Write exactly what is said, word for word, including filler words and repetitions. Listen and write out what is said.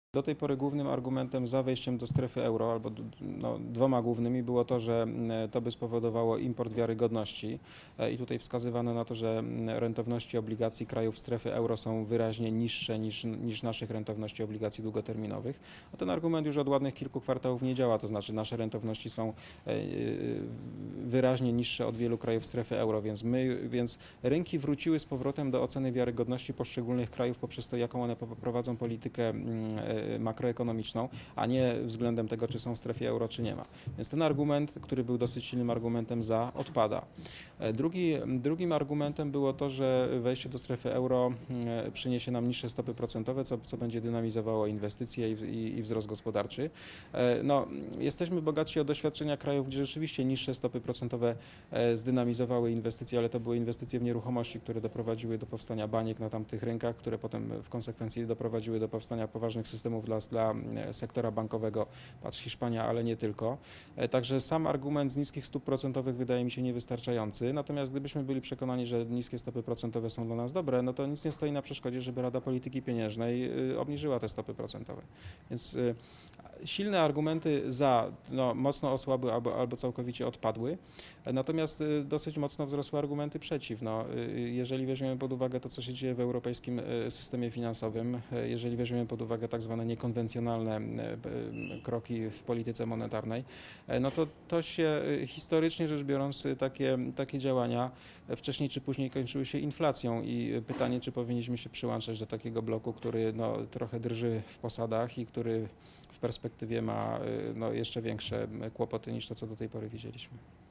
Do tej pory głównym argumentem za wejściem do strefy euro, albo no, dwoma głównymi, było to, że to by spowodowało import wiarygodności i tutaj wskazywano na to, że rentowności obligacji krajów strefy euro są wyraźnie niższe niż, niż naszych rentowności obligacji długoterminowych. A ten argument już od ładnych kilku kwartałów nie działa, to znaczy nasze rentowności są wyraźnie niższe od wielu krajów strefy euro, więc, my, więc rynki wróciły z powrotem do oceny wiarygodności poszczególnych krajów poprzez to, jaką one prowadzą politykę makroekonomiczną, a nie względem tego, czy są w strefie euro, czy nie ma. Więc ten argument, który był dosyć silnym argumentem za, odpada. Drugi, drugim argumentem było to, że wejście do strefy euro przyniesie nam niższe stopy procentowe, co, co będzie dynamizowało inwestycje i, i, i wzrost gospodarczy. No, jesteśmy bogatsi o doświadczenia krajów, gdzie rzeczywiście niższe stopy procentowe zdynamizowały inwestycje, ale to były inwestycje w nieruchomości, które doprowadziły do powstania baniek na tamtych rynkach, które potem w konsekwencji doprowadziły do powstania poważnych systemów Dla, dla sektora bankowego, patrz Hiszpania, ale nie tylko. Także sam argument z niskich stóp procentowych wydaje mi się niewystarczający, natomiast gdybyśmy byli przekonani, że niskie stopy procentowe są dla nas dobre, no to nic nie stoi na przeszkodzie, żeby Rada Polityki Pieniężnej obniżyła te stopy procentowe. Więc silne argumenty za no, mocno osłabły albo, albo całkowicie odpadły, natomiast dosyć mocno wzrosły argumenty przeciw. No, jeżeli weźmiemy pod uwagę to, co się dzieje w europejskim systemie finansowym, jeżeli weźmiemy pod uwagę tak zwane niekonwencjonalne kroki w polityce monetarnej, no to to się historycznie rzecz biorąc takie, takie działania wcześniej czy później kończyły się inflacją i pytanie, czy powinniśmy się przyłączać do takiego bloku, który no, trochę drży w posadach i który w perspektywie ma no, jeszcze większe kłopoty niż to, co do tej pory widzieliśmy.